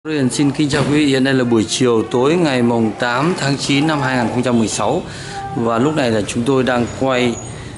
Xin kính chào quý vị, hiện nay là buổi chiều tối ngày mùng 8 tháng 9 năm 2016 và lúc này là chúng tôi đang quay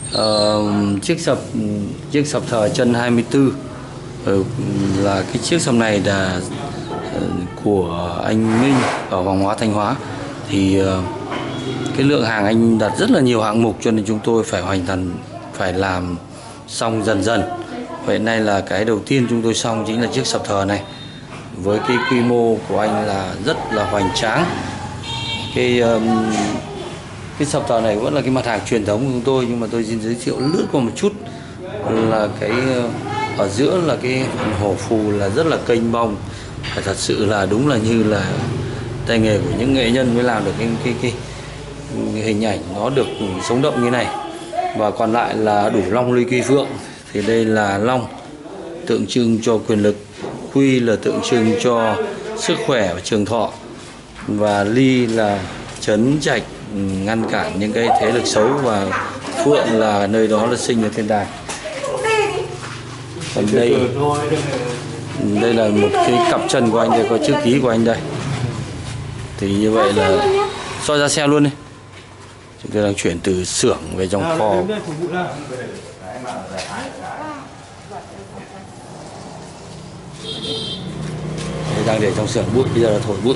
chiếc sập thờ chân 24. Là cái chiếc sập này là của anh Minh ở Hoàng Hóa, Thanh Hóa. Thì cái lượng hàng anh đặt rất là nhiều hạng mục cho nên chúng tôi phải làm xong dần dần. Vậy nay là cái đầu tiên chúng tôi xong chính là chiếc sập thờ này. Với cái quy mô của anh là rất là hoành tráng. Cái sập thờ này vẫn là cái mặt hàng truyền thống của chúng tôi, nhưng mà tôi xin giới thiệu lướt qua một chút là cái ở giữa là cái phần hổ phù là rất là kênh bông, và thật sự là đúng là như là tay nghề của những nghệ nhân mới làm được cái hình ảnh nó được sống động như này. Và còn lại là đủ long ly quy phượng, thì đây là long tượng trưng cho quyền lực, quy là tượng trưng cho sức khỏe và trường thọ, và ly là trấn trạch ngăn cản những cái thế lực xấu, và phượng là nơi đó là sinh ở thiên đàng. Còn đây là một cái cặp chân của anh, đây có chữ ký của anh đây. Thì như vậy là soi ra xe luôn đi. Chúng tôi đang chuyển từ xưởng về trong kho. Đang để trong xưởng bụi, bây giờ là thổi bụi.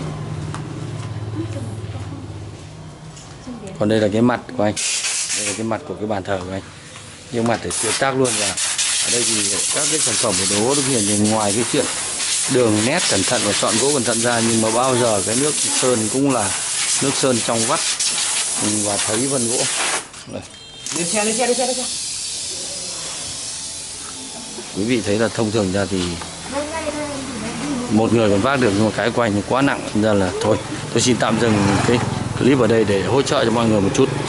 Còn đây là cái mặt của anh, đây là cái mặt của cái bàn thờ của anh, nhưng mặt để tuyệt tác luôn. Và ở đây thì các cái sản phẩm của đồ gỗ Đức Hiền thì ngoài cái chuyện đường nét cẩn thận và chọn gỗ cẩn thận ra, nhưng mà bao giờ cái nước sơn cũng là nước sơn trong vắt và thấy vân gỗ. Lên xe. Quý vị thấy là thông thường ra thì một người còn vác được, nhưng mà cái của anh thì quá nặng, nên ra là thôi tôi xin tạm dừng cái clip ở đây để hỗ trợ cho mọi người một chút.